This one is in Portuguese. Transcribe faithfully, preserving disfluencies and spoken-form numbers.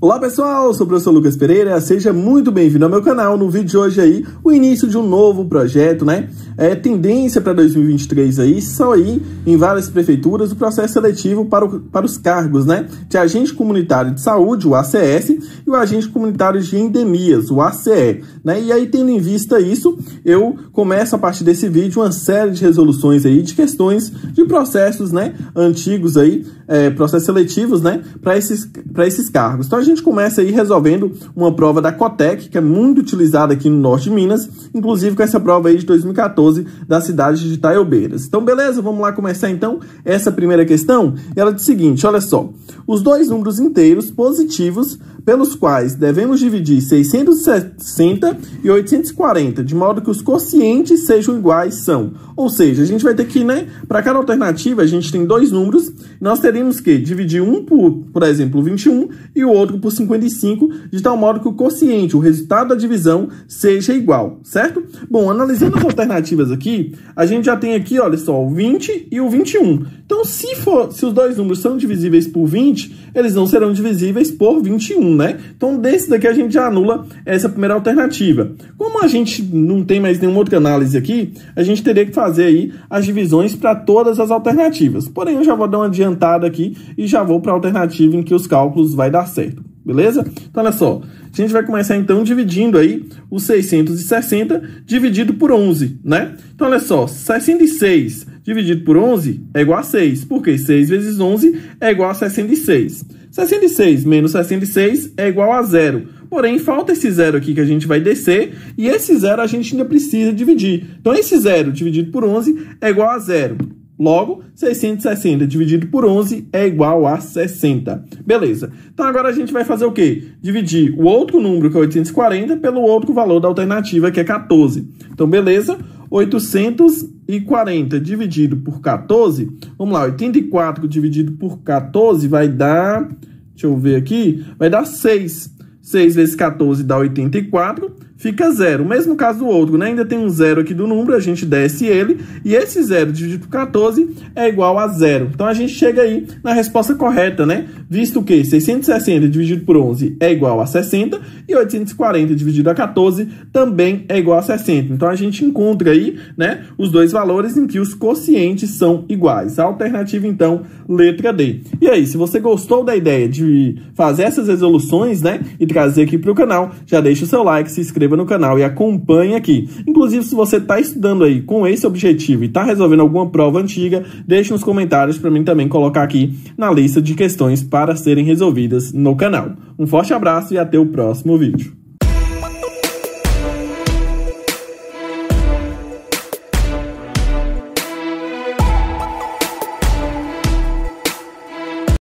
Olá pessoal, eu sou o professor Lucas Pereira, seja muito bem-vindo ao meu canal. No vídeo de hoje aí, o início de um novo projeto, né? É tendência para dois mil e vinte e três aí, só aí em várias prefeituras o processo seletivo para, o, para os cargos, né? De agente comunitário de saúde, o A C S, e o agente comunitário de endemias, o A C E, né? E aí, tendo em vista isso, eu começo a partir desse vídeo uma série de resoluções aí de questões de processos, né? Antigos aí, é, processos seletivos, né? Para esses, para esses cargos. Então a gente começa aí resolvendo uma prova da COTEC, que é muito utilizada aqui no norte de Minas, inclusive com essa prova aí de dois mil e quatorze da cidade de Itaiobeiras. Então, beleza? Vamos lá começar então essa primeira questão. Ela diz o seguinte, olha só. Os dois números inteiros positivos pelos quais devemos dividir seiscentos e sessenta e oitocentos e quarenta, de modo que os quocientes sejam iguais são. Ou seja, a gente vai ter que, né, para cada alternativa, a gente tem dois números, nós teríamos que dividir um por, por exemplo, vinte e um e o outro por cinquenta e cinco, de tal modo que o quociente, o resultado da divisão, seja igual, certo? Bom, analisando as alternativas aqui, a gente já tem aqui, olha só, o vinte e o vinte e um. Então, se, for, se os dois números são divisíveis por vinte, eles não serão divisíveis por vinte e um, né? Então, desse daqui a gente já anula essa primeira alternativa. Como a gente não tem mais nenhuma outra análise aqui, a gente teria que fazer aí as divisões para todas as alternativas. Porém, eu já vou dar uma adiantada aqui e já vou para a alternativa em que os cálculos vai dar certo. Beleza? Então, olha só. A gente vai começar, então, dividindo aí o seiscentos e sessenta dividido por onze, né? Então, olha só. sessenta e seis dividido por onze é igual a seis. Porque seis vezes onze é igual a sessenta e seis. sessenta e seis menos sessenta e seis é igual a zero. Porém, falta esse zero aqui que a gente vai descer. E esse zero a gente ainda precisa dividir. Então, esse zero dividido por onze é igual a zero. Logo, seiscentos e sessenta dividido por onze é igual a sessenta. Beleza. Então, agora a gente vai fazer o quê? Dividir o outro número, que é oitocentos e quarenta, pelo outro valor da alternativa, que é quatorze. Então, beleza. oitocentos e quarenta dividido por quatorze. Vamos lá, oitenta e quatro dividido por quatorze vai dar... Deixa eu ver aqui. Vai dar seis. seis vezes quatorze dá oitenta e quatro. Fica zero. O mesmo caso do outro, né? Ainda tem um zero aqui do número, a gente desce ele. E esse zero dividido por quatorze é igual a zero. Então, a gente chega aí na resposta correta, né? Visto que seiscentos e sessenta dividido por onze é igual a sessenta. E oitocentos e quarenta dividido a quatorze também é igual a sessenta. Então, a gente encontra aí, né, os dois valores em que os quocientes são iguais. A alternativa, então, letra D. E aí, se você gostou da ideia de fazer essas resoluções, né, e trazer aqui para o canal, já deixa o seu like, se inscreva no canal e acompanhe aqui. Inclusive, se você está estudando aí com esse objetivo e está resolvendo alguma prova antiga, deixe nos comentários para mim também colocar aqui na lista de questões para serem resolvidas no canal. Um forte abraço e até o próximo vídeo.